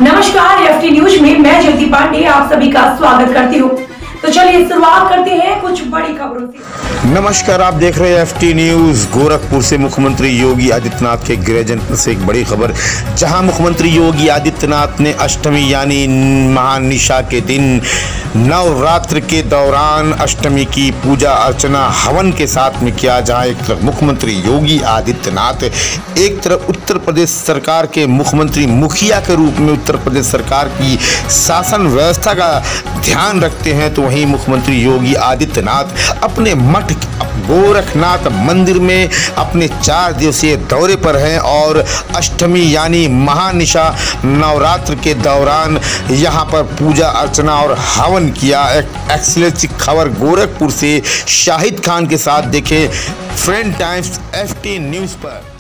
नमस्कार, FT news में मैं ज्योति पांडे आप सभी का स्वागत करती हूँ। तो चलिए शुरुआत करते हैं कुछ बड़ी खबरों से। नमस्कार, आप देख रहे हैं एफटी न्यूज। गोरखपुर से मुख्यमंत्री योगी आदित्यनाथ के गृह जनपद से एक बड़ी खबर, जहां मुख्यमंत्री योगी आदित्यनाथ ने अष्टमी यानी महानिशा के दिन नवरात्र के दौरान अष्टमी की पूजा अर्चना हवन के साथ में किया। जहां एक तरफ मुख्यमंत्री योगी आदित्यनाथ एक तरफ उत्तर प्रदेश सरकार के मुख्यमंत्री मुखिया के रूप में उत्तर प्रदेश सरकार की शासन व्यवस्था का ध्यान रखते हैं, तो वहीं मुख्यमंत्री योगी आदित्यनाथ अपने मठ गोरखनाथ मंदिर में अपने 4 दिवसीय दौरे पर हैं और अष्टमी यानी महानिशा नवरात्र के दौरान यहां पर पूजा अर्चना और हवन किया। एक्सीलेंट खबर गोरखपुर से शाहिद खान के साथ देखें फ्रेंड टाइम्स एफटी न्यूज़ पर।